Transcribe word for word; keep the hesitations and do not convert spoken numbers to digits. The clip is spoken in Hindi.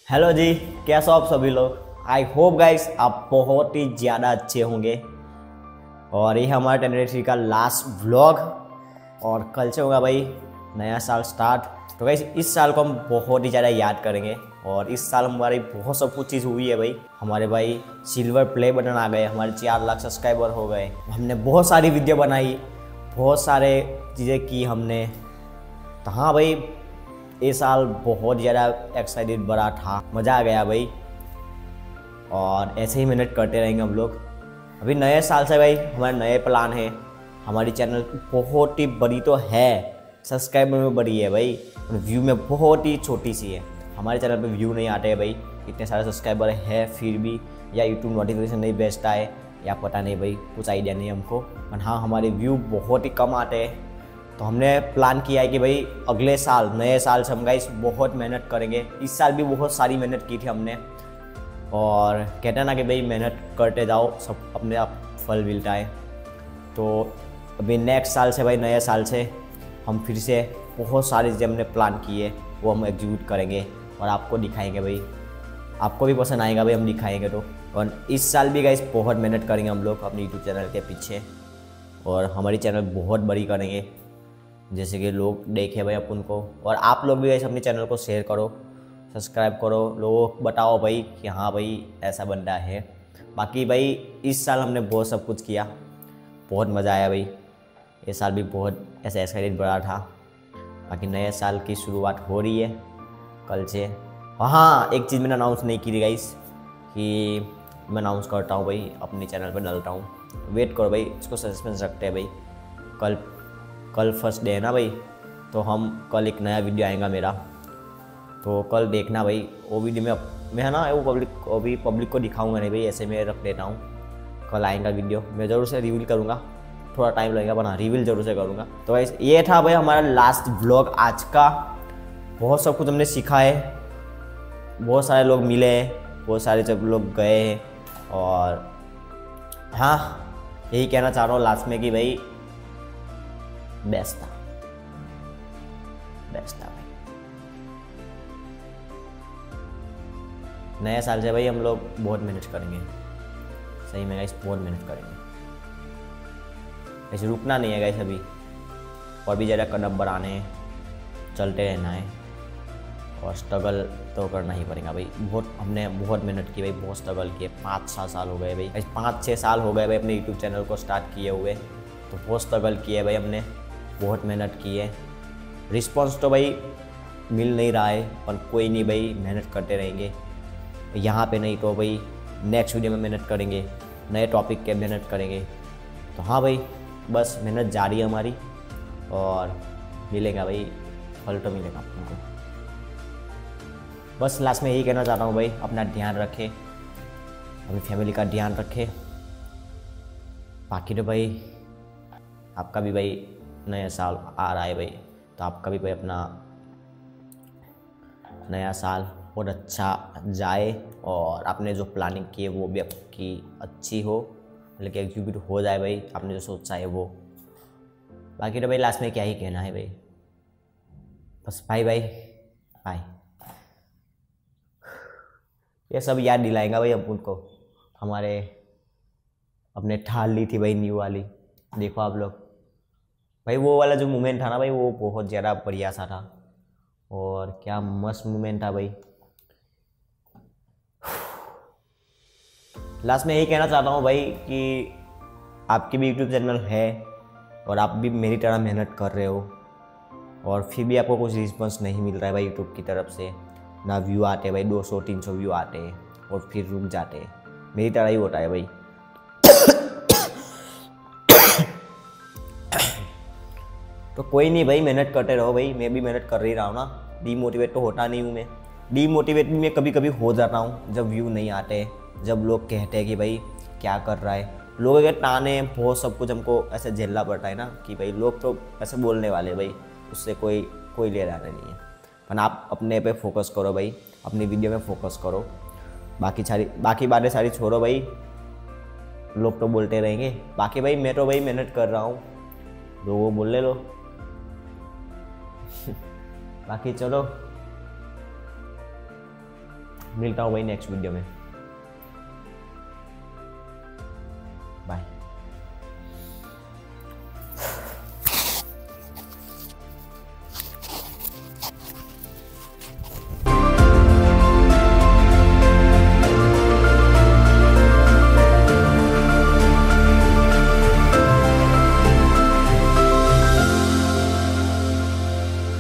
हेलो जी, कैसे हो आप सभी लोग। आई होप गाइस आप बहुत ही ज़्यादा अच्छे होंगे। और ये हमारा टेंडेंसी का लास्ट व्लॉग और कल से होगा भाई नया साल स्टार्ट। तो गाइस इस साल को हम बहुत ही ज़्यादा याद करेंगे। और इस साल हमारी बहुत सब कुछ चीज़ हुई है भाई। हमारे भाई सिल्वर प्ले बटन आ गए, हमारे चार लाख सब्सक्राइबर हो गए, हमने बहुत सारी वीडियो बनाई, बहुत सारे चीज़ें की हमने। तो हाँ भाई, ये साल बहुत ज़्यादा एक्साइटेड बड़ा था, मज़ा आ गया भाई। और ऐसे ही मेहनत करते रहेंगे हम लोग। अभी नए साल से भाई हमारे नए प्लान है। हमारी चैनल बहुत ही बड़ी तो है, सब्सक्राइबर में बड़ी है भाई, और व्यू में बहुत ही छोटी सी है। हमारे चैनल पे व्यू नहीं आते हैं भाई, इतने सारे सब्सक्राइबर है फिर भी, या यूट्यूब नोटिफिकेशन नहीं भेजता है, या पता नहीं भाई, कुछ आइडिया नहीं हमको। पर हाँ, हमारे व्यू बहुत ही कम आते हैं। तो हमने प्लान किया है कि भाई अगले साल नए साल से हम गाइस बहुत मेहनत करेंगे। इस साल भी बहुत सारी मेहनत की थी हमने, और कहते हैं ना कि भाई मेहनत करते जाओ, सब अपने आप फल मिलता है। तो अभी नेक्स्ट साल से भाई, नए साल से हम फिर से बहुत सारी चीज़ें हमने प्लान की है, वो हम एग्जीक्यूट करेंगे और आपको दिखाएंगे भाई। आपको भी पसंद आएगा भाई, हम दिखाएंगे तो। और इस साल भी गाइस बहुत मेहनत करेंगे हम लोग अपने यूट्यूब चैनल के पीछे, और हमारी चैनल बहुत बड़ी करेंगे, जैसे कि लोग देखे भाई अपन को। और आप लोग भी ऐसे अपने चैनल को शेयर करो, सब्सक्राइब करो, लोगों को बताओ भाई कि हाँ भाई ऐसा बंदा है। बाकी भाई इस साल हमने बहुत सब कुछ किया, बहुत मज़ा आया भाई। ये साल भी बहुत ऐसा एक्साइटेड बड़ा था। बाकी नए साल की शुरुआत हो रही है कल से। और हाँ, एक चीज़ मैंने अनाउंस नहीं की थी गाइस, कि मैं अनाउंस करता हूँ भाई, अपने चैनल पर डालता हूँ। वेट करो भाई, इसको सस्पेंस रखते हैं भाई। कल कल फर्स्ट डे है ना भाई, तो हम कल एक नया वीडियो आएगा मेरा, तो कल देखना भाई। वो वीडियो में मैं है ना, वो पब्लिक अभी पब्लिक को दिखाऊंगा नहीं भाई, ऐसे मैं रख लेता हूँ। कल आएगा वीडियो, मैं ज़रूर से रिवील करूँगा, थोड़ा टाइम लगेगा पर हाँ रिवील ज़रूर से करूँगा। तो भाई ये था भाई हमारा लास्ट व्लॉग आज का। बहुत सब कुछ हमने सीखा है, बहुत सारे लोग मिले हैं, बहुत सारे जब लोग गए हैं। और हाँ, यही कहना चाह रहा हूँ लास्ट में कि भाई बेस्ट था, बेस्ट था भाई। नए साल से भाई हम लोग बहुत मेहनत करेंगे, सही में गाइस, बहुत मेहनत करेंगे। ऐसे रुकना नहीं है गाइस अभी, और भी ज़्यादा कदम बढ़ाने हैं, चलते रहना है, और स्ट्रगल तो करना ही पड़ेगा भाई। बहुत हमने बहुत मेहनत की भाई, बहुत स्ट्रगल किए। पाँच छः साल हो गए भाई, ऐसे पाँच छः साल हो गए भाई अपने यूट्यूब चैनल को स्टार्ट किए हुए। तो बहुत स्ट्रगल किए भाई हमने, बहुत मेहनत की है। रिस्पॉन्स तो भाई मिल नहीं रहा है, पर कोई नहीं भाई, मेहनत करते रहेंगे। यहाँ पे नहीं तो भाई नेक्स्ट वीडियो में मेहनत करेंगे, नए टॉपिक के मेहनत करेंगे। तो हाँ भाई, बस मेहनत जारी है हमारी, और मिलेगा भाई, फल तो मिलेगा आपको। बस लास्ट में यही कहना चाहता हूँ भाई, अपना ध्यान रखें, अपनी फैमिली का ध्यान रखें। बाकी तो भाई आपका भी भाई नया साल आ रहा है भाई, तो आपका भी भाई अपना नया साल बहुत अच्छा जाए, और आपने जो प्लानिंग की है वो भी आपकी अच्छी हो, मतलब कि एग्जीक्यूट हो जाए भाई, आपने जो सोचा है वो। बाकी तो भाई लास्ट में क्या ही कहना है भाई, बस बाय बाय बाय। ये सब याद दिलाएगा भाई अपन को, हमारे अपने ठाल ली थी भाई न्यू वाली। देखो आप लोग भाई, वो वाला जो मोमेंट था ना भाई, वो बहुत ज़्यादा बढ़िया सा था, और क्या मस्त मोमेंट था भाई। लास्ट में यही कहना चाहता हूँ भाई कि आपकी भी यूट्यूब चैनल है, और आप भी मेरी तरह मेहनत कर रहे हो, और फिर भी आपको कुछ रिस्पॉन्स नहीं मिल रहा है भाई यूट्यूब की तरफ से। ना व्यू आते भाई, दो सौ तीन सौ व्यू आते हैं और फिर रुक जाते हैं, मेरी तरह ही होता है भाई। तो कोई नहीं भाई, मेहनत करते रहो भाई, मैं भी मेहनत कर ही रहा हूँ ना, डीमोटिवेट तो होता नहीं हूँ मैं। डीमोटिवेट भी मैं कभी कभी हो जाता हूँ जब व्यू नहीं आते, जब लोग कहते हैं कि भाई क्या कर रहा है। लोगों के ताने बहुत सब कुछ हमको ऐसे झेलना पड़ता है ना, कि भाई लोग तो ऐसे बोलने वाले भाई, उससे कोई कोई ले रहा नहीं है। पर आप अपने पे फोकस करो भाई, अपनी वीडियो में फोकस करो, बाकी सारी बाकी बातें सारी छोड़ो भाई, लोग तो बोलते रहेंगे। बाकी भाई मैं तो भाई मेहनत कर रहा हूँ, लोगों बोल ले लो। बाकी चलो मिलता हूँ भाई नेक्स्ट वीडियो में।